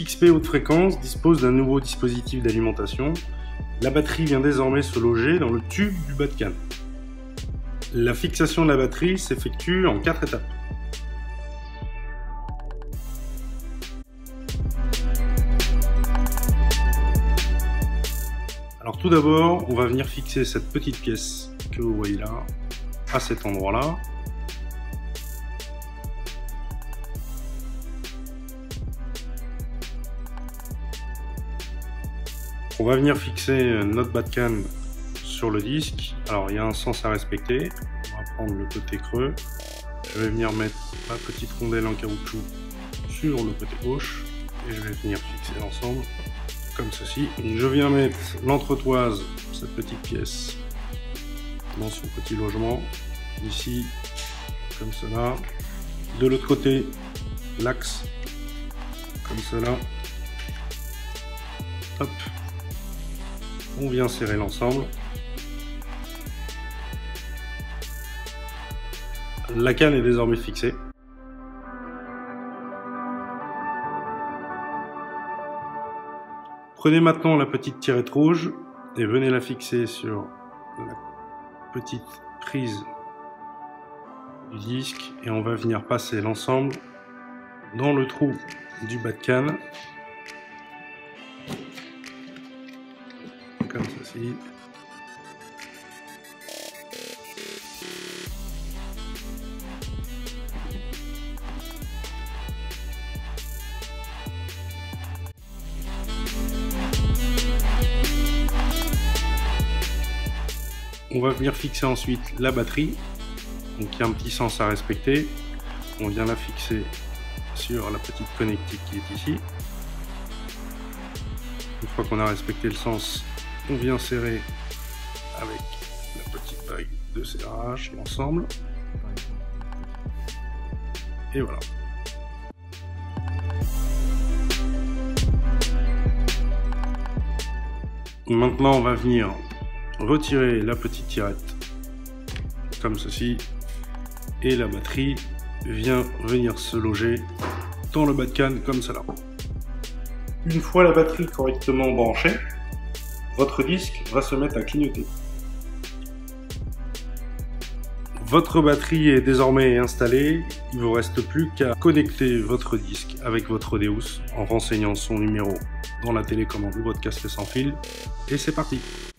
XP haute fréquence dispose d'un nouveau dispositif d'alimentation. La batterie vient désormais se loger dans le tube du bas de canne. La fixation de la batterie s'effectue en 4 étapes. Alors tout d'abord, on va venir fixer cette petite pièce que vous voyez là, à cet endroit-là. On va venir fixer notre bas de canne sur le disque. Alors il y a un sens à respecter. On va prendre le côté creux. Je vais venir mettre ma petite rondelle en caoutchouc sur le côté gauche et je vais venir fixer l'ensemble comme ceci. Je viens mettre l'entretoise, cette petite pièce, dans son petit logement, ici, comme cela. De l'autre côté, l'axe, comme cela. Hop. On vient serrer l'ensemble. La canne est désormais fixée. Prenez maintenant la petite tirette rouge et venez la fixer sur la petite prise du disque et on va venir passer l'ensemble dans le trou du bas de canne, comme ceci. On va venir fixer ensuite la batterie, donc il y a un petit sens à respecter. On vient la fixer sur la petite connectique qui est ici. Une fois qu'on a respecté le sens, on vient serrer avec la petite bague de serrage l'ensemble. Et voilà. Maintenant on va venir retirer la petite tirette comme ceci et la batterie vient venir se loger dans le bas de canne comme cela. Une fois la batterie correctement branchée, votre disque va se mettre à clignoter. Votre batterie est désormais installée, il ne vous reste plus qu'à connecter votre disque avec votre Deus en renseignant son numéro dans la télécommande ou votre casque sans fil et c'est parti.